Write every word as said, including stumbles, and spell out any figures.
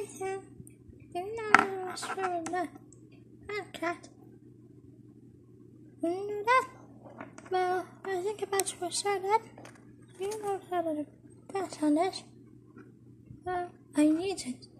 Nathan, do you know I was throwing the cat? Do you know that? Well, I think about to restart that. Do you know how to bet on it? Well, I need it.